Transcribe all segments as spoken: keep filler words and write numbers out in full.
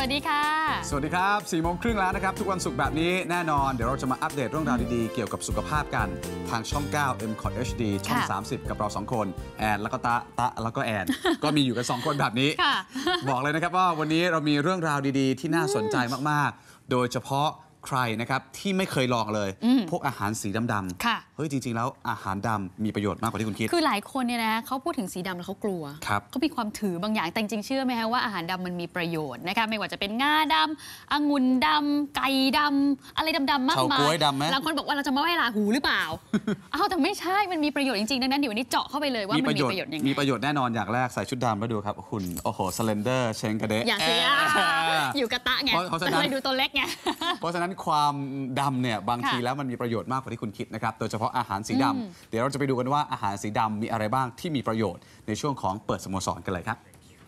วัสดีค่ะสวัสดีครับสี่โมงครึ่งแล้วนะครับทุกวันศุกร์แบบนี้แน่นอนเดี๋ยวเราจะมาอัปเดตเรื่องราวดีๆเกี่ยวกับสุขภาพกันทางช่อง เก้า เอ็ม คอท เอช ดี ช่อง สามสิบ กับเราสองคนแอนแล้วก็ตะตะแล้วก็แอน ก็มีอยู่กันสองคนแบบนี้ บอกเลยนะครับว่าวันนี้เรามีเรื่องราวดีๆที่น่าสนใจมากๆโดยเฉพาะใครนะครับที่ไม่เคยลองเลยพวกอาหารสีดำๆเฮ้ยจริงๆแล้วอาหารดำมีประโยชน์มากกว่าที่คุณคิดคือหลายคนเนี่ยนะเขาพูดถึงสีดำแล้วเขากลัวเขามีความถือบางอย่างแต่จริงๆเชื่อไหมคะว่าอาหารดำมันมีประโยชน์นะคะไม่ว่าจะเป็นงาดำองุ่นดำไก่ดำอะไรดำๆมากมายบางคนบอกว่าเราจะมาไหว้ราหูหรือเปล่าอ้าวแต่ไม่ใช่มันมีประโยชน์จริงๆดังนั้นเดี๋ยววันนี้เจาะเข้าไปเลยว่ามันมีประโยชน์ยังไงมีประโยชน์แน่นอนอย่างแรกใส่ชุดดำแล้วดูครับหุ่นโอ้โหสเลนเดอร์เชงกระเดะอย่างเสียอยู่กระตะไงเลยดูตัวเล็กไงเพราะฉะนั้นความดำเนี่ยบางทีแล้วมันมีประโยชน์มากกว่าที่คุณคิดนะครับโดยเฉพาะอาหารสีดำเดี๋ยวเราจะไปดูกันว่าอาหารสีดำมีอะไรบ้างที่มีประโยชน์ในช่วงของเปิดสโมสรกันเลยครับ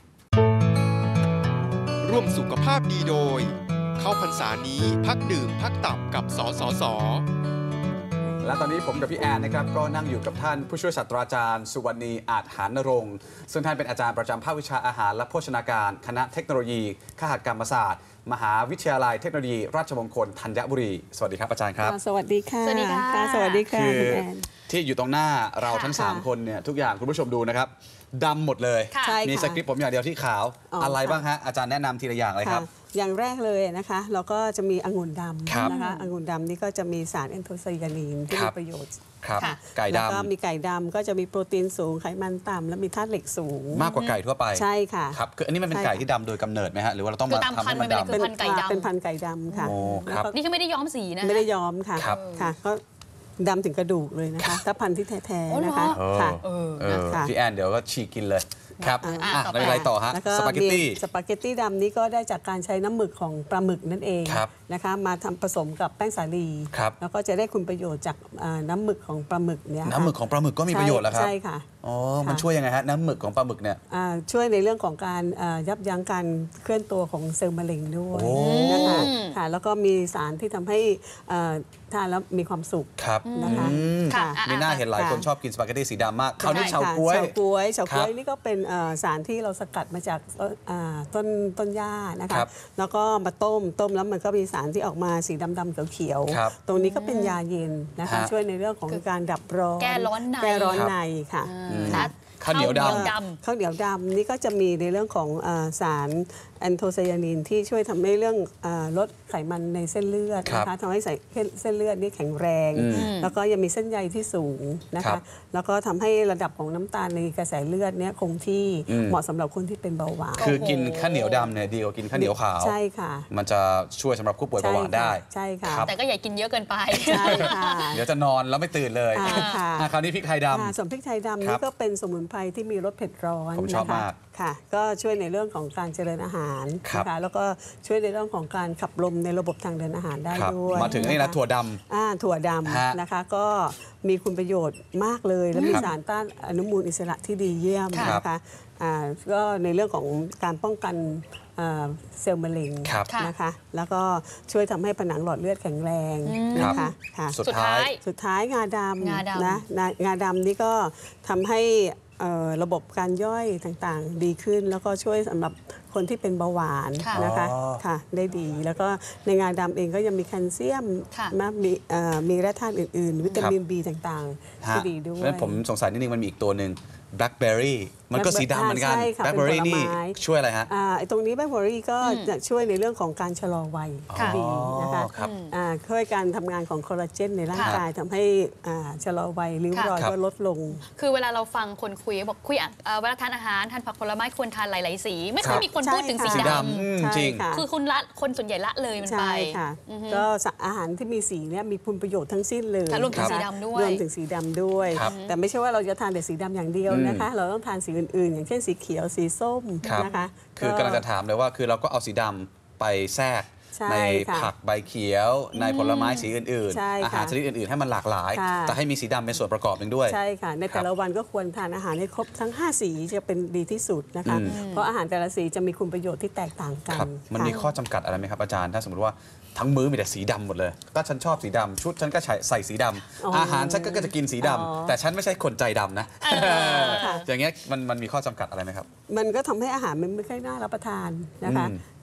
ร่วมสุขภาพดีโดยเข้าพรรษานี้พักดื่มพักตับกับสสส. และตอนนี้ผมกับพี่แอนนะครับก็นั่งอยู่กับท่านผู้ช่วยศาสตราจารย์สุวรรณีอาจหารนรงค์ซึ่งท่านเป็นอาจารย์ประจำภาควิชาอาหารและโภชนาการคณะเทคโนโลยีคหกรรมศาสตร์มหาวิทยาลัยเทคโนโลยีราชมงคลธัญบุรีสวัสดีครับอาจารย์ครับสวัสดีค่ะสวัสดีค่ะสวัสดีค่ะคือที่อยู่ตรงหน้าเราทั้งสามคนเนี่ยทุกอย่างคุณผู้ชมดูนะครับดำหมดเลยมีสคริปต์ผมอย่างเดียวที่ขาวอะไรบ้างฮะอาจารย์แนะนำทีละอย่างเลยครับอย่างแรกเลยนะคะเราก็จะมีองุ่นดำนะคะองุ่นดำนี่ก็จะมีสารแอนโทไซยานีนที่มีประโยชน์ครับไก่ดำแล้วก็มีไก่ดำก็จะมีโปรตีนสูงไขมันต่ำและมีธาตุเหล็กสูงมากกว่าไก่ทั่วไปใช่ค่ะครับคืออันนี้มันเป็นไก่ที่ดำโดยกำเนิดไหมฮะหรือว่าเราต้องมาทำให้มันดำเป็นพันไก่ดำเป็นพันไก่ดำค่ะนี่คือไม่ได้ย้อมสีนะไม่ได้ย้อมค่ะค่ะก็ดำถึงกระดูกเลยนะคะถ้าพันธุ์ที่แท้ๆนะคะค่ะพี่แอนเดี๋ยวก็ฉีกกินเลยครับแล้วอะไรต่อฮะสปาเกตตี้สปาเกตตี้ดำนี้ก็ได้จากการใช้น้ำหมึกของปลาหมึกนั่นเองนะคะมาทำผสมกับแป้งสาลีแล้วก็จะได้คุณประโยชน์จากน้ำหมึกของปลาหมึกเนี่ยน้ำหมึกของปลาหมึกก็มีประโยชน์แล้วครับใช่ค่ะอ๋อมันช่วยยังไงฮะน้ำหมึกของปลาหมึกเนี่ยช่วยในเรื่องของการยับยั้งการเคลื่อนตัวของเซลล์มะเร็งด้วยนะคะค่ะแล้วก็มีสารที่ทำให้ทานแล้วมีความสุขนะคะมีหน้าเห็นหลายคนชอบกินสปาเกตตี้สีดำมากคราวนี้เฉาก๊วยเฉาก๊วยเฉาก๊วยนี่ก็เป็นสารที่เราสกัดมาจากต้นต้นหญ้านะคะแล้วก็มาต้มต้มแล้วมันก็มีสารที่ออกมาสีดำๆเขียวๆตรงนี้ก็เป็นยาเย็นนะคะช่วยในเรื่องของการดับร้อนแก้ร้อนในแก้ร้อนในค่ะข้าวเหนียวดำข้าวเหนียวดำนี่ก็จะมีในเรื่องของสารแอนโทไซยานีนที่ช่วยทำให้เรื่องลดไขมันในเส้นเลือดนะคะทำให้เส้นเลือดนี่แข็งแรงแล้วก็ยังมีเส้นใยที่สูงนะคะแล้วก็ทำให้ระดับของน้ำตาลในกระแสเลือดเนี่ยคงที่เหมาะสำหรับคนที่เป็นเบาหวานคือกินข้าวเหนียวดำเนี่ยดีกว่ากินข้าวเหนียวขาวใช่ค่ะมันจะช่วยสำหรับผู้ป่วยเบาหวานได้ใช่ค่ะแต่ก็อย่ากินเยอะเกินไปใช่ค่ะเดี๋ยวจะนอนแล้วไม่ตื่นเลยคราวนี้พริกไทยดำส่วนพริกไทยดำนี่ก็เป็นสมุนไพรที่มีรสเผ็ดร้อนผมชอบมากค่ะก็ช่วยในเรื่องของการเจริญอาหารนะคะแล้วก็ช่วยในเรื่องของการขับลมในระบบทางเดินอาหารได้ด้วยมาถึงนี่นะถั่วดำอ่าถั่วดำนะคะก็มีคุณประโยชน์มากเลยและมีสารต้านอนุมูลอิสระที่ดีเยี่ยมนะคะอ่าก็ในเรื่องของการป้องกันเซลล์มะเร็งนะคะแล้วก็ช่วยทำให้ผนังหลอดเลือดแข็งแรงนะคะสุดท้ายสุดท้ายงาดำนะงาดำนี่ก็ทำให้ระบบการย่อยต่างๆดีขึ้นแล้วก็ช่วยสำหรับคนที่เป็นเบาหวานนะคะค่ะได้ดีแล้วก็ในงาดำเองก็ยังมีแคลเซียมนะมีมีแร่ธาตุอื่นๆวิตามิน บี ต่างๆที่ดีด้วยแล้วผมสงสัยนิดนึงมันมีอีกตัวหนึ่งแบล็คเบอร์รี่มันก็สีดำเหมือนกันแบล็คเบอร์รี่นี่ช่วยอะไรฮะตรงนี้แบล็คเบอร์รี่ก็จะช่วยในเรื่องของการชะลอวัยดีนะคะช่วยการทำงานของคอลลาเจนในร่างกายทำให้ชะลอวัยริ้วรอยก็ลดลงคือเวลาเราฟังคนคุยบอกคุยเวลาทานอาหารทานผักผลไม้ควรทานหลายๆสีไม่ค่อยมีคนพูดถึงสีดำจริงคือคุณละคนส่วนใหญ่ละเลยมันไปก็อาหารที่มีสีเนี่ยมีคุณประโยชน์ทั้งสิ้นเลยรวมถึงสีดำด้วยรวมถึงสีดำด้วยแต่ไม่ใช่ว่าเราจะทานแต่สีดำอย่างเดียวนะคะเราต้องทานสีอื่นๆอย่างเช่นสีเขียวสีส้มนะคะคือกำลังจะถามเลยว่าคือเราก็เอาสีดำไปแทรกในผักใบเขียวในผลไม้สีอื่นๆอาหารชนิดอื่นๆให้มันหลากหลายแต่ให้มีสีดำเป็นส่วนประกอบหนึ่งด้วยใช่ค่ะในแต่ละวันก็ควรทานอาหารให้ครบทั้งห้าสีจะเป็นดีที่สุดนะคะเพราะอาหารแต่ละสีจะมีคุณประโยชน์ที่แตกต่างกันมันมีข้อจำกัดอะไรไหมครับอาจารย์ถ้าสมมติว่าทั้งมื้อมีแต่สีดำหมดเลยถ้าฉันชอบสีดำชุดฉันก็ใส่สีดำอาหารฉันก็จะกินสีดำแต่ฉันไม่ใช่คนใจดำนะอย่างเงี้ยมันมันมีข้อจำกัดอะไรไหมครับมันก็ทำให้อาหารมันไม่ค่อยน่ารับประทานนะคะ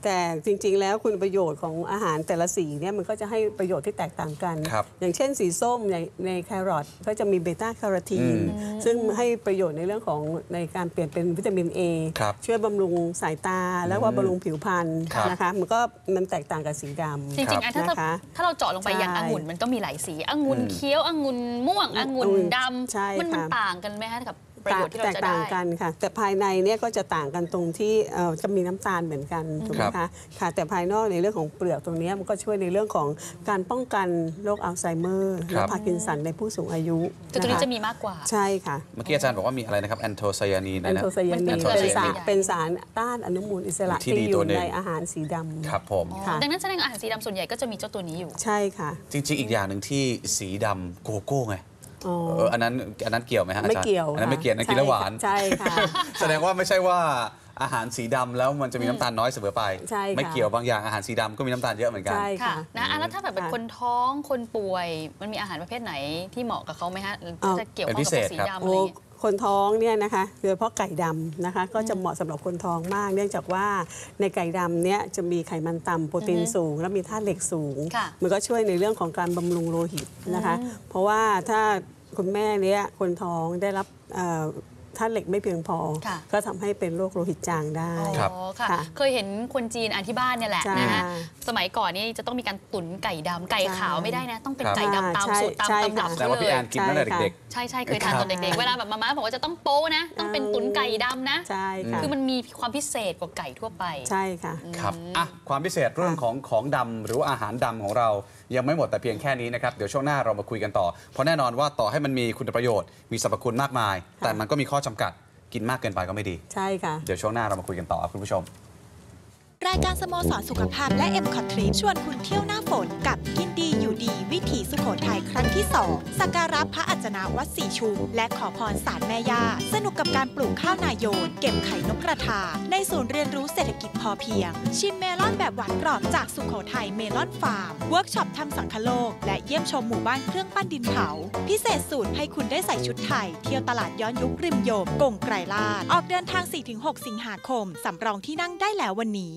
แต่จริงๆแล้วคุณประโยชน์ของอาหารแต่ละสีเนี่ยมันก็จะให้ประโยชน์ที่แตกต่างกัน อย่างเช่นสีส้มในในแครอทก็จะมีเบต้าแคโรทีนซึ่งให้ประโยชน์ในเรื่องของในการเปลี่ยนเป็นวิตามิน A ช่วยบำรุงสายตาแล้วก็บำรุงผิวพรรณนะคะมันก็มันแตกต่างกับสีดำจริงๆถ้าถ้าเราเจาะลงไปอย่างองุ่นมันก็มีหลายสีองุ่นเขียวองุ่นม่วงองุ่นดำมันมันต่างกันไหมคะกับประโยชน์ที่เราจะได้แตกต่างกันค่ะแต่ภายในเนี่ยก็จะต่างกันตรงที่จะมีน้ำตาลเหมือนกันถูกไหมคะค่ะแต่ภายนอกในเรื่องของเปลือกตรงนี้มันก็ช่วยในเรื่องของการป้องกันโรคอัลไซเมอร์และพาร์กินสันในผู้สูงอายุตัวนี้จะมีมากกว่าใช่ค่ะเมื่อกี้อาจารย์บอกว่ามีอะไรนะครับแอนโทไซยานีนแอนโทไซยานีนเป็นสารเป็นสารต้านอนุมูลอิสระที่อยู่ในอาหารสีดำครับผมดังนั้นแสดงอาหารสีดำส่วนใหญ่ก็จะมีเจ้าตัวนี้อยู่ใช่ค่ะจริงๆอีกอย่างหนึ่งที่สีดำโกโก้ไงเอออันนั้นอันนั้นเกี่ยวไหมฮะอาจารย์ไม่เกี่ยวอันนั้นไม่เกี่ยวนะกินแล้วหวานใช่ค่ะแสดงว่าไม่ใช่ว่าอาหารสีดำแล้วมันจะมีน้ำตาลน้อยเสมอไปไม่เกี่ยวบางอย่างอาหารสีดำก็มีน้ำตาลเยอะเหมือนกันใช่ค่ะนะแล้วถ้าแบบเป็นคนท้องคนป่วยมันมีอาหารประเภทไหนที่เหมาะกับเขาไหมฮะจะเกี่ยวข้องกับสีดำอะไรคนท้องเนี่ยนะคะโดยเฉพาะไก่ดำนะคะก็จะเหมาะสำหรับคนท้องมากเนื่องจากว่าในไก่ดำเนี่ยจะมีไขมันต่ำโปรตีนสูงและมีธาตุเหล็กสูงมันก็ช่วยในเรื่องของการบำรุงโลหิตนะคะเพราะว่าถ้าคุณแม่เนี่ยคนท้องได้รับธาตุเหล็กไม่เพียงพอก็ทำให้เป็นโรคโลหิตจางได้ค่ะเคยเห็นคนจีนอ่านที่บ้านเนี่ยแหละนะคะสมัยก่อนนี่จะต้องมีการตุ๋นไก่ดำไก่ขาวไม่ได้นะต้องเป็นไก่ดำตามสูตรตามตำรับแต่ว่าพี่แอนกินตั้งแต่เด็กๆใช่ใช่เคยทานตอนเด็กๆเวลาแบบมาม่าบอกว่าจะต้องโป๊นะต้องเป็นตุ๋นไก่ดำนะใช่ค่ะคือมันมีความพิเศษกว่าไก่ทั่วไปใช่ค่ะครับอ่ะความพิเศษเรื่องของของดำหรือว่าอาหารดำของเรายังไม่หมดแต่เพียงแค่นี้นะครับเดี๋ยวช่วงหน้าเรามาคุยกันต่อเพราะแน่นอนว่าต่อให้มันมีคุณประโยชน์มีสรรพคุณมากมายแต่มันก็มีข้อจำกัดกินมากเกินไปก็ไม่ดีใช่ค่ะเดี๋ยวช่วงหน้าเรามาคุยกันต่อครับคุณผู้ชมรายการสโมสรสุขภาพและ เอ็ม คอท ทริปชวนคุณเที่ยวหน้าฝนกับกินดีอยู่ดีวิถีสุโขทัยครั้งที่สองสักการะพระอัจนาวัดสีชุมและขอพรศาลแม่ย่าสนุกกับการปลูกข้าวนาโยนเก็บไข่นกกระทาในศูนย์เรียนรู้เศรษฐกิจพอเพียงชิมเมลอนแบบหวานกรอบจากสุโขทัยเมลอนฟาร์มเวิร์กช็อปทำสังคโลกและเยี่ยมชมหมู่บ้านเครื่องปั้นดินเผาพิเศษสูตรให้คุณได้ใส่ชุดไทยเที่ยวตลาดย้อนยุคริมโยมกงไกรลาดออกเดินทาง สี่ถึงหก สิงหาคมสำรองที่นั่งได้แล้ววันนี้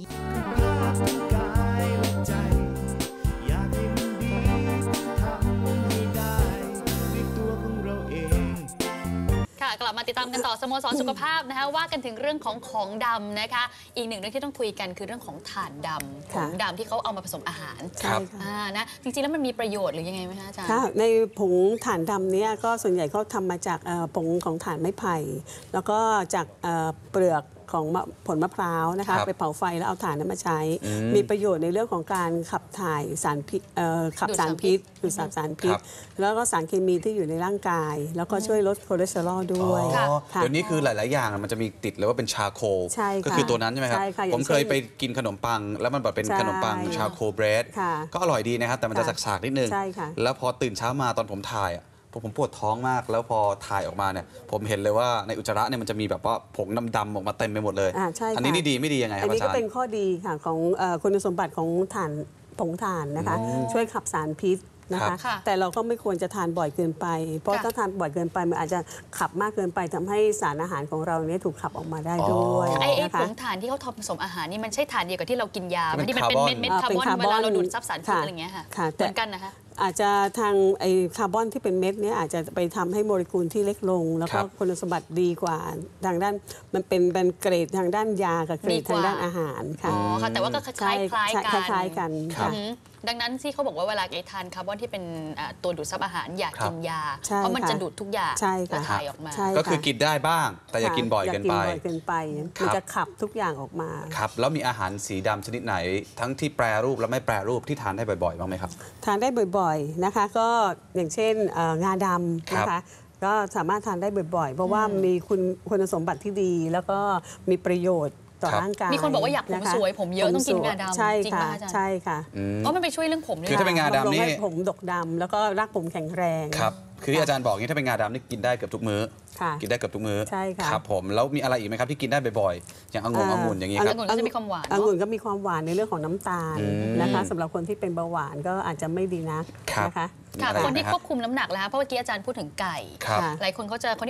กลับมาติดตามกันต่อสโมสรสุขภาพนะคะว่ากันถึงเรื่องของของดำนะคะอีกหนึ่งเรื่องที่ต้องคุยกันคือเรื่องของถ่านดำผงดำที่เขาเอามาผสมอาหารครับนะจริงๆแล้วมันมีประโยชน์หรือยังไงไหมคะอาจารย์ในผงถ่านดำนี้ก็ส่วนใหญ่เขาทำมาจากผงของถ่านไม้ไผ่แล้วก็จากเปลือกของผลมะพร้าวนะคะไปเผาไฟแล้วเอาถ่านนั้นมาใช้มีประโยชน์ในเรื่องของการขับถ่ายสารพิษขับสารพิษดูดซับสารพิษแล้วก็สารเคมีที่อยู่ในร่างกายแล้วก็ช่วยลดคอเลสเตอรอลด้วยเดี๋ยวนี้คือหลายๆอย่างมันจะมีติดเลยว่าเป็นชาโคลก็คือตัวนั้นใช่ไหมครับผมเคยไปกินขนมปังแล้วมันแบบเป็นขนมปังชาโคลเบรดก็อร่อยดีนะครับแต่มันจะสากๆนิดนึงแล้วพอตื่นเช้ามาตอนผมถ่ายผมปวดท้องมากแล้วพอถ่ายออกมาเนี่ยผมเห็นเลยว่าในอุจจาระเนี่ยมันจะมีแบบว่าผงดำๆออกมาเต็มไปหมดเลยอันนี้นี่ดีไม่ดียังไงครับอาจารย์อันนี้ก็เป็นข้อดีค่ะของคุณสมบัติของถ่านผงถ่านนะคะช่วยขับสารพิษนะคะแต่เราก็ไม่ควรจะทานบ่อยเกินไปเพราะถ้าทานบ่อยเกินไปมันอาจจะขับมากเกินไปทำให้สารอาหารของเราเนี่ยถูกขับออกมาได้ด้วยไอ้ผงถ่านที่เขาทำผสมอาหารนี่มันใช่ถ่านเดียวกับที่เรากินยาที่มันเป็นเม็ดเม็ดคาร์บอนเวลาเราดูดซับสารพิษอะไรอย่างเงี้ยค่ะเหมือนกันนะคะอาจจะทางไอคาร์บอนที่เป็นเม็ดนี้อาจจะไปทำให้โมเลกุลที่เล็กลงแล้วก็คุณสมบัติดีกว่าทางด้านมันเป็นเป็นเกรดทางด้านยากับเกรดทางด้านอาหารค่ะอ๋อค่ะแต่ว่าก็คล้ายคล้ายกันคล้ายกันดังนั้นที่เขาบอกว่าเวลาไอทานคาร์บอนที่เป็นตัวดูดซับอาหารอย่ากินยาเพราะมันจะดูดทุกอย่างแล้วถ่ายออกมาก็คือกินได้บ้างแต่อย่ากินบ่อยเกินไปเกินไปมันจะขับทุกอย่างออกมาครับแล้วมีอาหารสีดำชนิดไหนทั้งที่แปรรูปและไม่แปรรูปที่ทานได้บ่อยๆบ้างไหมครับทานได้บ่อยๆนะคะก็อย่างเช่นงาดำนะคะก็สามารถทานได้บ่อยๆเพราะว่ามีคุณคุณสมบัติที่ดีแล้วก็มีประโยชน์ต่อร่างกายมีคนบอกว่าอยากผมสวยผมเยอะต้องกินงาดำใช่ค่ะใช่ค่ะเพราะมันไปช่วยเรื่องผมคือถ้าเป็นงาดำนี่ผมดกดำแล้วก็รากผมแข็งแรงครับคือที่อาจารย์บอกนี่ถ้าเป็นงาดำนี่กินได้เกือบทุกมื้อกินได้เกือบทุกมื้อใช่ค่ะครับผมแล้วมีอะไรอีกไหมครับที่กินได้บ่อยๆอย่างองุ่นองุ่นอย่างนี้ครับองุ่นก็จะมีความหวานองุ่นก็มีความหวานในเรื่องของน้ำตาลนะคะสำหรับคนที่เป็นเบาหวานก็อาจจะไม่ดีนักนะคะคนที่ควบคุมน้ำหนักแล้วเพราะเมื่อกี้อาจารย์พูดถึงไก่หลายคนเขาจะคนที่ออก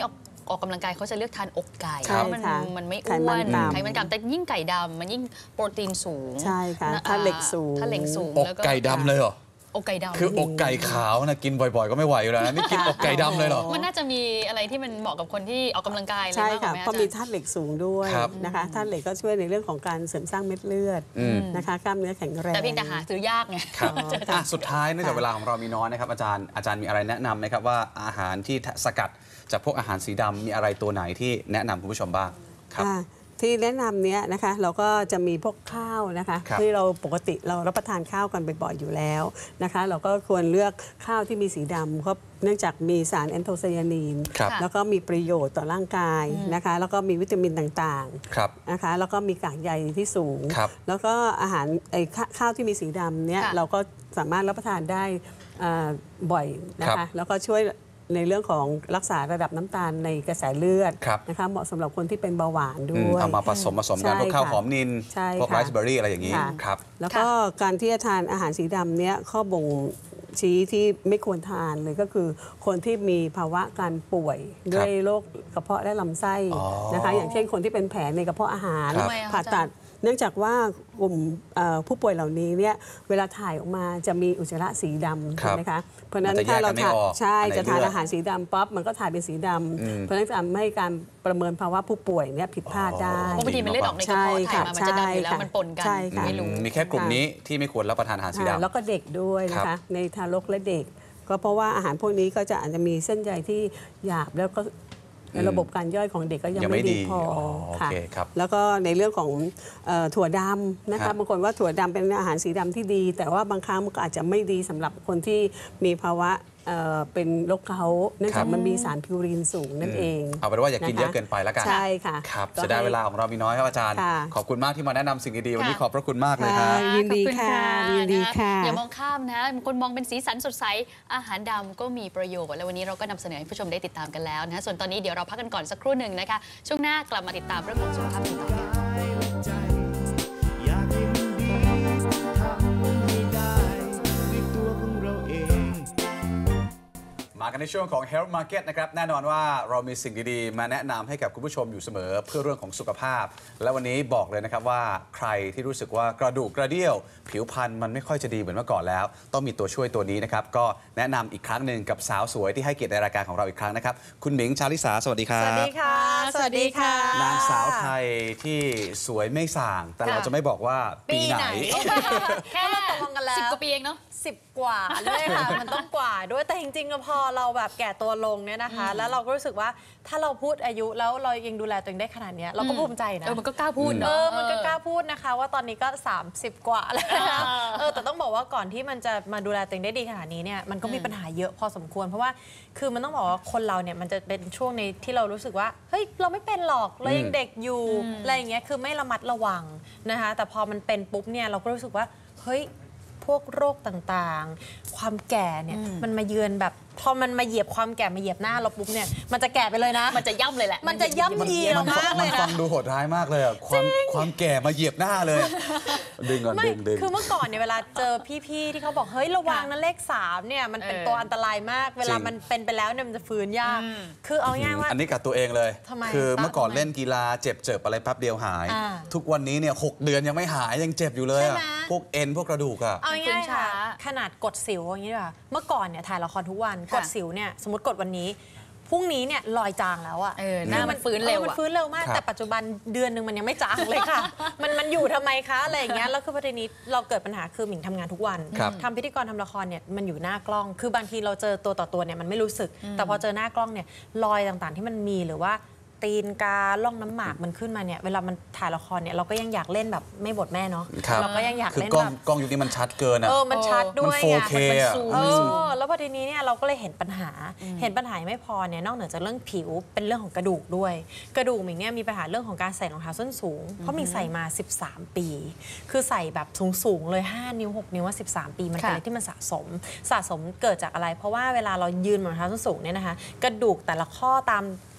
ออกกำลังกายเขาจะเลือกทานอกไก่ใช่มันค่ะมันไม่ไขอ้มัวน นต่ำไขมันต่ำแต่ยิ่งไก่ดำมันยิ่งโปรตีนสูงใช่ค่ะนะธาตุเหล็กสูงธาตุเหล็กสูงอกแล้วก็ไก่ดำเลยเหรออกไก่ดำคือ อกไก่ขาวนะกินบ่อยๆ ก็ไม่ไหวอยู่แล้วนะนี่กินอกไก่ดำเลยเหรอมันน่าจะมีอะไรที่มันเหมาะกับคนที่ออกกำลังกายเลยใช่มากกค่ะว่าไหมเพราะอาจารมีย์ธาตุเหล็กสูงด้วยครับนะคะธาตุเหล็กก็ช่วยในเรื่องของการเสริมสร้างเม็ดเลือดอืมนะคะกล้ามเนื้อแข็งแรงแต่เพียงแต่หาซื้อยากไงครับอ๋ออ่ะสุดท้ายเนื่องจากเวลาของเรามีน้อยนะครับอาจารย์อาจารย์มีอะไรแนะนำไหมครับว่าอาหารที่สกัดจากพวกอาหารสีดำมีอะไรตัวไหนที่แนะนำคุณผู้ชมบ้างครับอ่าที่แนะนำเนี้ยนะคะเราก็จะมีพวกข้าวนะคะครับที่เราปกติเรารับประทานข้าวกันบ่อยๆอยู่แล้วนะคะเราก็ควรเลือกข้าวที่มีสีดำเพราะเนื่องจากมีสารแอนโทไซยานีนครับแล้วก็มีประโยชน์ต่อร่างกายนะคะแล้วก็มีวิตามินต่างครับๆนะคะแล้วก็มีกากใยที่สูงครับแล้วก็อาหารไอ้ข้าข้าวที่มีสีดำเนี้ยค่ะเราก็สามารถรับประทานได้อ่าบ่อยนะครัคะบแล้วก็ช่วยในเรื่องของรักษาระดับน้ำตาลในกระแสเลือดครับนะคะเหมาะสำหรับคนที่เป็นเบาหวานอืด้มวยเอามาผสมผสมกันใช่พวกข้าวค่ะหอมนินใช่พวกค่ะไรซ์เบอร์รี่อะไรอย่างนี้ค่ะครับแล้วก็การที่จะทานอาหารสีดำเนี้ยข้อบ่งชี้ที่ไม่ควรทานเลยก็คือคนที่มีภาวะการป่วยด้วยโรคกระเพาะและลำไส้อ๋อนะคะอย่างเช่นคนที่เป็นแผลในกระเพาะอาหารครับทำไมอะคะผ่าตัด เนื่องจากว่ากลุ่มเอ่อผู้ป่วยเหล่านี้เนี่ยเวลาถ่ายออกมาจะมีอุจจาระสีดำครัใช่บไหมคะเพราะฉะนั้นมันจะแยถ้าก เรากันไม่ทานออกใช่อันไหนจะทานเลือดอาหารสีดำป๊อปมันก็ถ่ายเป็นสีดอืมำเพราะฉะนั้นจะทำให้การประเมินภาวะผู้ป่วยเนี่ยผิดพลาดได้เพราะบางทีมันเลือดออกในกระเพาะถ่ายมามันจะดำอยู่แล้วมันปนกันใช่ค่ะไม่รู้มีแค่กลุ่มนี้ที่ไม่ควรรับประทานอาหารสีอ่าดำแล้วก็เด็กด้วยนะครัคะบในทารกและเด็ก ก็เพราะว่าอาหารพวกนี้ก็จะอาจจะมีเส้นใยที่หยาบแล้วก็ในระบบการย่อยของเด็กก็ยังยังไม่ไม่ดีดีพออ๋อโอค่ะเคครับแล้วก็ในเรื่องของเอ่อถั่วดำนะครัคะบบางคนว่าถั่วดำเป็นอาหารสีดำที่ดี แต่ว่าบางครั้งมันก็อาจจะไม่ดีสำหรับคนที่มีภาวะเอ่อเป็นโรคเกาต์เนื่องจากมันมีสารพิวรีนสูงนั่นเองเอาเป็นว่าอย่ากินนะคะเยอะเกินไปแล้วกันใช่ค่ะครับก็เสียดายให้เวลาของเรามีน้อยครับอาจารย์ค่ะขอบคุณมากที่มาแนะนำสิ่งดีๆวันนี้ค่ะขอบพระคุณมากเลยคค่ะรับยินดีขอบณค่ะยินดีค่ะอย่ามองข้ามนะบางคนมองเป็นสีสันสดใสอาหารดำก็มีประโยชน์และวันนี้เราก็นำเสนอให้ผู้ชมได้ติดตามกันแล้วนะส่วนตอนนี้เดี๋ยวเราพักกันก่อนสักครู่หนึ่งนะคะช่วงหน้ากลับมาติดตามเรื่องของสุขภาพกันต่อค่ะอยากให้มันดีทำให้ได้ด้วยตัวของเราเองมากันในช่วงของ Health Market นะครับแน่นอนว่าเรามีสิ่งดีๆ มาแนะนำให้กับคุณผู้ชมอยู่เสมอเพื่อเรื่องของสุขภาพ และวันนี้บอกเลยนะครับว่าใครที่รู้สึกว่ากระดูกกระเดี่ยว ผิวพรรณมันไม่ค่อยจะดีเหมือนเมื่อก่อนแล้ว ต้องมีตัวช่วยตัวนี้นะครับก็แนะนำอีกครั้งหนึ่งกับสาวสวยที่ให้เกียรติในรายการของเราอีกครั้งนะครับคุณหมิงชาลิสาสวัสดีครับสวัสดีค่ะ สวัสดีค่ะนางสาวไทยที่สวยไม่ส่าง แต่เราจะไม่บอกว่าปีไหนแค่เราตกลงกันแล้วสิบกว่าปีเองเนาะสิบกว่าด้วยค่ะ มันต้องกว่าด้วยแต่จริงๆก็พอเราแบบแก่ตัวลงเนี่ยนะคะ แล้วเราก็รู้สึกว่าถ้าเราพูดอายุแล้วเรายังดูแลตัวเองได้ขนาดเนี้ยเราก็ภูมิใจนะเออมันก็กล้าพูดเอเนาะอมันก็กล้าพูดนะคะว่าตอนนี้ก็ สามสิบ กว่าแล้วนะคะเออแต่ต้องบอกว่าก่อนที่มันจะมาดูแลตัวเองได้ดีขนาดนี้เนี่ยมันก็มีปัญหาเยอะพอสมควร เพราะว่าคือมันต้องบอกว่าคนเราเนี่ยมันจะเป็นช่วงในที่เรารู้สึกว่าเฮ้ยเราไม่เป็นหรอกเรายังเด็กอยู่อะไรอย่างเงี้ยคือไม่ระมัดระวังนะคะแต่พอมันเป็นปุ๊บเนี่ยเราก็รู้สึกว่าเฮ้ยพวกโรคต่างๆ ความแก่เนี่ยมันมาเยือนแบบพอมันมาเหยียบความแก่มาเหยียบหน้าเราปุ๊บเนี่ยมันจะแก่ไปเลยนะมันจะย่ำเลยแหละมันจะย่ำยีเรามากเลมันยฟันะงดูโหดร้ายมากเลยอะความความแก่มาเหยียบหน้าเลยอะดึงก่อนไม่ดึงดึงคือเมื่อก่อนเนี่ยเวลาเจอพี่ๆที่เขาบอกเฮ้ยระวังนะเลขสามเนี่ยมันเป็นเออตัวอันตรายมาก เวลาจริงมันเป็นไปแล้วเนี่ยมันจะฟื้นยาก คือเอาง่ายๆว่าอันนี้กับตัวเองเลยทำไมคือตาเมื่อก่อนทำไมเล่นกีฬาเจ็บเจ็บอะไรแป๊บเดียวหายอ่าทุกวันนี้เนี่ยหกเดือนยังไม่หายยังเจ็บอยู่เลยอะใช่ไหมพวกเอ็นพวกกระดูกอะเอาง่ายๆค่ะฟื้นช้าขนาดกดสิวอย่างนี้ดีกว่าเมื่อก่อนเนี่ยถ่ายละครทุกวันค่ะกดสิวเนี่ยสมมติกดวันนี้พรุ่งนี้เนี่ยรอยจางแล้วอะเออหน้ามันฟื้นเร็วอออะมันฟื้นเร็วมากครับแต่ปัจจุบันเดือนหนึ่งมันยังไม่จางเลยค่ะ มันมันอยู่ทำไมคะอะไรอย่างเงี้ยแล้วคือประเด็นนี้เราเกิดปัญหาคือหมิงทำงานทุกวันครับทำพิธีกรทำละครเนี่ยมันอยู่หน้ากล้อง คือบางทีเราเจอตัวต่อตัวเนี่ยมันไม่รู้สึก แต่พอเจอหน้ากล้องเนี่ยรอยต่างๆที่มันมีหรือว่าตีนกาล่องน้ำหมากมันขึ้นมาเนี่ยเวลามันถ่ายละครเนี่ยเราก็ยังอยากเล่นแบบไม่บทแม่เนาะครับเราก็ยังอยากคือเล่นกล้องแบบกล้องยุคนี้มันชัดเกินอะเออมันชัดด้วยมันไงโฟร์เคมันอะสูงเออแล้วพอทีนี้เนี่ยเราก็เลยเห็นปัญหา เห็นปัญหาไม่พอเนี่ยนอกเหนือจากเรื่องผิวเป็นเรื่องของกระดูกด้วย กระดูกหมิงเนี่ยมีปัญหาเรื่องของการใส่รองเท้าส้นสูง เพราะหมิงใส่มา สิบสาม ปี คือใส่แบบสูงๆเลยห้านิ้วหกนิ้วว่าสิบสาม ปีมันเป็นอะไรที่มันสะสม สะสมเกิดจากอะไร เพราะว่าเวลาเรายืนบนรองเท้าส้นสูงเนี่ยนะคะกระดูกแต่ละข้อตาม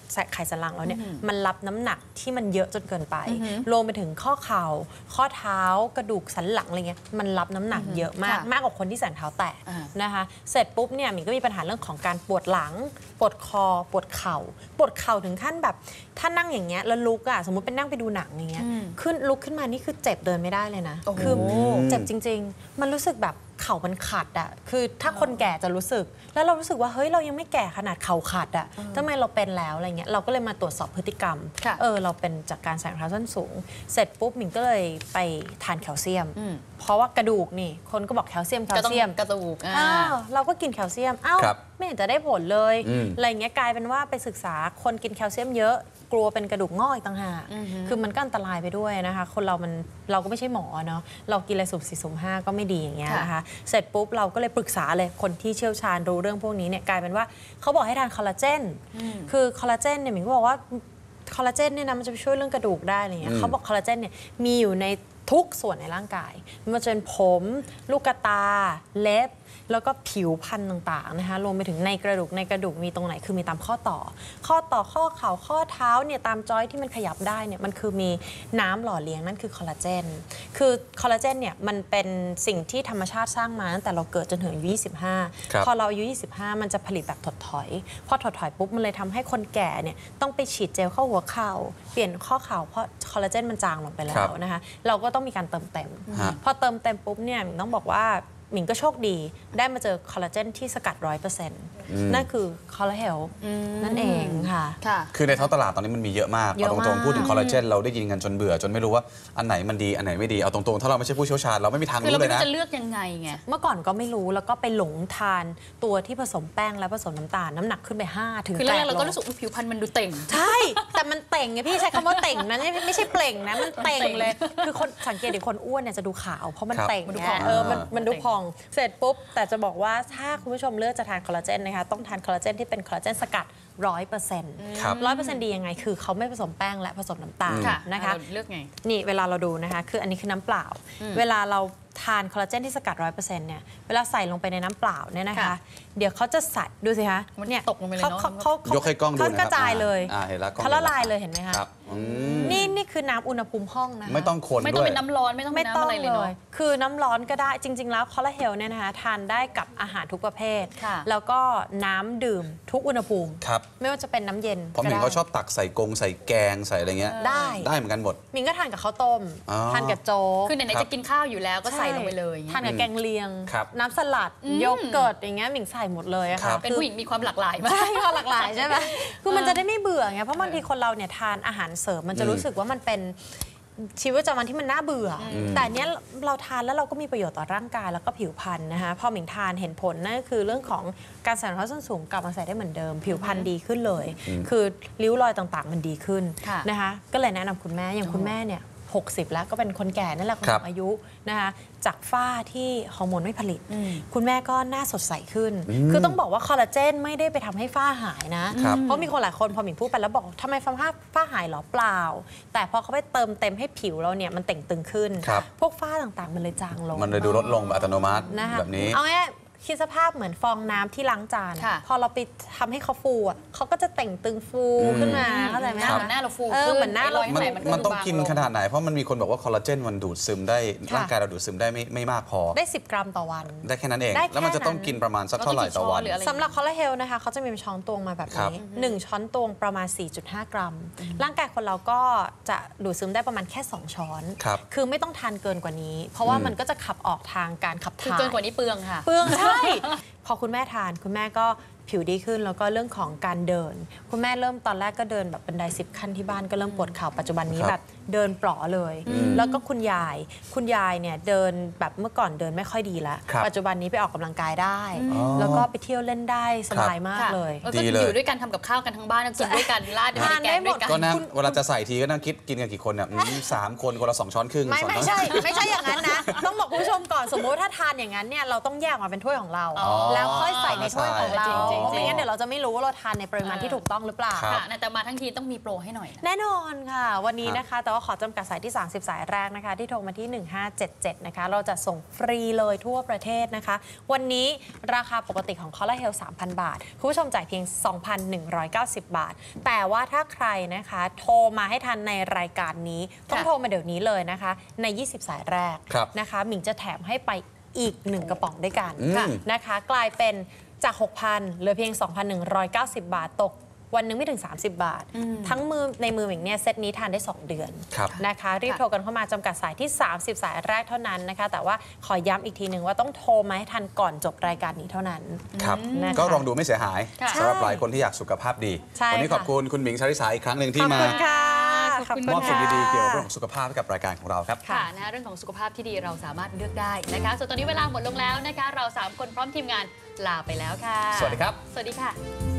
ไขสันหลังแล้วเนี่ยมันรับน้ำหนักที่มันเยอะจนเกินไปรวมไปถึงข้อเข่าข้อเท้ากระดูกสันหลังอะไรเงี้ยมันรับน้ำหนักเยอะมากมากกว่าคนที่ใส่เท้าแตะนะคะเสร็จปุ๊บเนี่ยมินก็มีปัญหาเรื่องของการปวดหลังปวดคอปวดเข่าปวดเข่าถึงขั้นแบบถ้านั่งอย่างเงี้ยแล้วลุกอะสมมติเป็นนั่งไปดูหนังอย่างเงี้ยขึ้นลุกขึ้นมานี่คือเจ็บเดินไม่ได้เลยนะคือเจ็บจริงๆมันรู้สึกแบบเข่ามันขัดอะคือถ้าคนแก่จะรู้สึกแล้วเรารู้สึกว่าเฮ้ยเรายังไม่แก่ขนาดเข่าขัดอะทำไมเราเป็นแล้วอะไรเงี้ยเราก็เลยมาตรวจสอบพฤติกรรมเออเราเป็นจากการใส่รองเท้าส้นสูงเสร็จปุ๊บมินก็เลยไปทานแคลเซียมเพราะว่ากระดูกนี่คนก็บอกแคลเซียมแคลเซียมกระดูกเราก็กินแคลเซียมอ้าวไม่เห็นจะได้ผลเลยอะไรเงี้ยกลายเป็นว่าไปศึกษาคนกินแคลเซียมเยอะกลัวเป็นกระดูกงอกอีกต่างหากคือมันก็อันตรายไปด้วยนะคะคนเรามันเราก็ไม่ใช่หมอเนาะเรากินอะไรสุ่มสี่สุ่มห้าก็ไม่ดีอย่างเงี้ยนะคะเสร็จปุ๊บเราก็เลยปรึกษาเลยคนที่เชี่ยวชาญรู้เรื่องพวกนี้เนี่ยกลายเป็นว่าเขาบอกให้ทานคอลลาเจนคือคอลลาเจนเนี่ยหมิงก็บอกว่าคอลลาเจนเนี่ยนะมันจะช่วยเรื่องกระดูกได้อะไรเงี้ยเขาบอกคอลลาเจนเนี่ยมีอยู่ในทุกส่วนในร่างกายไม่ว่าจะเป็นผมลูกตาเล็บแล้วก็ผิวพรรณต่างๆนะคะรวมไปถึงในกระดูกในกระดูกมีตรงไหนคือมีตามข้อต่อข้อต่อข้อเข่าข้อเท้าเนี่ยตามจอยที่มันขยับได้เนี่ยมันคือมีน้ำหล่อเลี้ยงนั่นคือคอลลาเจนคือคอลลาเจนเนี่ยมันเป็นสิ่งที่ธรรมชาติสร้างมาตั้งแต่เราเกิดจนถึงอายุยี่สิบห้าพอเราอายุยี่สิบห้ามันจะผลิตแบบถดถอยพอถดถอยปุ๊บมันเลยทำให้คนแก่เนี่ยต้องไปฉีดเจลเข้าหัวเข่าเปลี่ยนข้อเข่าเพราะคอลลาเจนมันจางลงไปแล้วนะคะเราก็ต้องมีการเติมเต็มพอเติมเต็มปุ๊บเนี่ยต้องบอกว่าหมิงก็โชคดีได้มาเจอคอลลาเจนที่สกัด ร้อยเปอร์เซ็นต์ นั่นคือคอลลาเฮลนั่นเองค่ะคือในท้องตลาดตอนนี้มันมีเยอะมากเอาตรงๆพูดถึงคอลลาเจนเราได้ยินกันจนเบื่อจนไม่รู้ว่าอันไหนมันดีอันไหนไม่ดีเอาตรงๆถ้าเราไม่ใช่ผู้เชี่ยวชาญเราไม่มีทางรู้เลยนะคือเราไม่รู้จะเลือกยังไงไงเมื่อก่อนก็ไม่รู้แล้วก็ไปหลงทานตัวที่ผสมแป้งและผสมน้ำตาลน้ำหนักขึ้นไปห้าถึงแปดโลคือแรกเราก็รู้สึกผิวพรรณมันดูเต่งใช่แต่มันเต่งไงพี่ใช้คำว่าเต่งนะไม่ใช่เปล่งนะมันเต่งเลยคือคนสังเกตดิคนอ้วนเนี่ยจะดูขาวเพราะมันเต่งเนี่ยเออมันมันดูพองเสร็จปุ๊บแต่จะบอกว่าถ้าคุณผู้ชมเลือกจะทานคอลลาเจนนะคะต้องทานคอลลาเจนที่เป็นคอลลาเจนสกัด ร้อยเปอร์เซ็นต์ ร้อยเปอร์เซ็นต์ ดียังไงคือเขาไม่ผสมแป้งและผสมน้ำตาลนะคะเลือกไงนี่เวลาเราดูนะคะคืออันนี้คือน้ำเปล่าเวลาเราทานคอลลาเจนที่สกัด ร้อยเปอร์เซ็นต์ เนี่ยเวลาใส่ลงไปในน้ำเปล่าเนี่ยนะคะเดี๋ยวเขาจะใส่ดูสิคะเนี่ยตกลงไปเลยเนาะเขายกให้กล้องดูนะครับเขากระจายเลยเขาละลายเลยเห็นไหมคะนี่นี่คือน้ำอุณหภูมิห้องนะคะไม่ต้องคนด้วยไม่ต้องเป็นน้ำร้อนไม่ต้องเป็นน้ำอะไรเลยเนาะคือน้ำร้อนก็ได้จริงๆแล้วคอลลาเจนเนี่ยนะคะทานได้กับอาหารทุกประเภทแล้วก็น้ำดื่มทุกอุณหภูมิไม่ว่าจะเป็นน้ำเย็นเพราะมิงเขาชอบตักใส่กงใส่แกงใส่อะไรเงี้ยได้ได้เหมือนกันหมดมิงก็ทานกับข้าวต้มทานกับโจ๊กคือไหนๆจะกินข้าวอยู่แล้วก็ใส่ลงไปเลยทานกับแกงเลียงน้ำสลัดโยเกิร์ตอย่างเงี้ยมิงใส่หมดเลยอะค่ะเป็นผู้หญิงมีความหลากหลายมากใช่ความหลากหลายใช่ไหมคือมันจะได้ไม่เบื่อไงเพราะบางทีคนเราเนี่ยทานอาหารเสริมมันจะรู้สึกว่ามันเป็นชีวิตประจำวันที่มันน่าเบื่อแต่เนี้ยเราทานแล้วเราก็มีประโยชน์ต่อร่างกายแล้วก็ผิวพรรณนะคะพอหมิงทานเห็นผลนั่นก็คือเรื่องของการใส่รองเท้าส้นสูงกลับมาใส่ได้เหมือนเดิมผิวพรรณดีขึ้นเลยคือริ้วรอยต่างๆมันดีขึ้นนะคะก็เลยแนะนำคุณแม่อย่างคุณแม่เนี่ยหกสิบแล้วก็เป็นคนแก่นั่นแหละคนสูงอายุนะคะจากฝ้าที่ฮอร์โมนไม่ผลิตคุณแม่ก็หน้าสดใสขึ้นคือต้องบอกว่าคอลลาเจนไม่ได้ไปทำให้ฝ้าหายนะเพราะมีคนหลายคนพอหมิงพูดไปแล้วบอกทำไมฝ้าฝ้าหายหรอเปล่าแต่พอเขาไปเติมเต็มให้ผิวเราเนี่ยมันเต่งตึงขึ้นพวกฝ้าต่างๆมันเลยจางลงมันเลยดูลดลงอัตโนมัติแบบนี้เอาง่ายคิดสภาพเหมือนฟองน้ำที่ล้างจานพอเราไปทำให้เขาฟูอ่ะเขาก็จะเต่งตึงฟูขึ้นมาเข้าใจไหมคะเหมือนหน้าเราฟูขึ้นเหมือนหน้าเรามันต้องกินขนาดไหนเพราะมันมีคนบอกว่าคอลลาเจนมันดูดซึมได้ร่างกายเราดูดซึมได้ไม่ไม่มากพอได้สิบกรัมต่อวันได้แค่นั้นเองแล้วมันจะต้องกินประมาณสักเท่าไหร่ต่อวันสำหรับคอลลาเจนนะคะเขาจะมีช้อนตวงมาแบบนี้หนึ่งช้อนตวงประมาณ สี่จุดห้า กรัมร่างกายคนเราก็จะดูดซึมได้ประมาณแค่สองช้อนคือไม่ต้องทานเกินกว่านี้เพราะว่ามันก็จะขับออกทางการขับถ่ายเกินกว่านี้เปลืองค่ะเปลืองใช่พอคุณแม่ทานคุณแม่ก็ผิวดีขึ้นแล้วก็เรื่องของการเดินคุณแม่เริ่มตอนแรกก็เดินแบบบันไดสิบขั้นที่บ้านก็เริ่มปวดเข่าปัจจุบันนี้แบบเดินปลอเลยแล้วก็คุณยายคุณยายเนี่ยเดินแบบเมื่อก่อนเดินไม่ค่อยดีแล้วปัจจุบันนี้ไปออกกำลังกายได้แล้วก็ไปเที่ยวเล่นได้สบายมากเลยดีเลยอยู่ด้วยกันทำกับข้าวกันทั้งบ้านกินด้วยกันราดด้วยกันได้หมดก็นั่งเวลาจะใส่ทีก็นั่งคิดกินกันกี่คนเนี่ยสามคนคนละสองช้อนครึ่งไม่ไม่ใช่ไม่ใช่อย่างนั้นนะต้องบอกคุณผู้ชมก่อนสมมติถ้าทานอย่างนั้นเนี่ยเราต้องแยกมาเป็นถ้วยของเราแล้วค่อยใส่ในถ้วยของเราเพราะไม่งั้นเดี๋ยวเราจะไม่รู้ว่าเราทานในปริมาณที่ถูกต้องหรือเปล่าค่ะแต่มาทั้งทีต้องมีโปรให้หน่อยนะแน่นอนค่ะวันนี้นะคะแต่ว่าขอจำกัดสายที่สามสิบสายแรกนะคะที่โทรมาที่หนึ่งห้าเจ็ดเจ็ดนะคะเราจะส่งฟรีเลยทั่วประเทศนะคะวันนี้ราคาปกติของ Color Health สามพัน บาทคุณผู้ชมจ่ายเพียง สองพันหนึ่งร้อยเก้าสิบ บาทแต่ว่าถ้าใครนะคะโทรมาให้ทันในรายการนี้ต้องโทรมาเดี๋ยวนี้เลยนะคะในยี่สิบสายแรกนะคะหมิงจะแถมให้ไปอีกหนึ่งกระป๋องด้วยกันนะคะกลายเป็นจาก หกพัน เหลือเพียง สองพันหนึ่งร้อยเก้าสิบ บาทตกวันหนึ่งไม่ถึงสามสิบบาททั้งมือในมือหมิงเนี่ยเซตนี้ทานได้สองเดือนนะคะรีบโทรกันเข้ามาจำกัดสายที่สามสิบสายแรกเท่านั้นนะคะแต่ว่าขอย้ำอีกทีหนึ่งว่าต้องโทรมาให้ทันก่อนจบรายการนี้เท่านั้นครับก็ลองดูไม่เสียหายสำหรับหลายคนที่อยากสุขภาพดีวันนี้ขอบคุณคุณหมิงชริสาอีกครั้งหนึ่งที่มา มอบสิ่งดีๆเกี่ยวกับเรื่องของสุขภาพให้กับรายการของเราครับค่ะนะเรื่องของสุขภาพที่ดีเราสามารถเลือกได้นะคะส่วนตอนนี้เวลาหมดลงแล้วนะคะเราสามคนพร้อมทีมงานลาไปแล้วค่ะสวัสดีครับสวัสดีค่ะ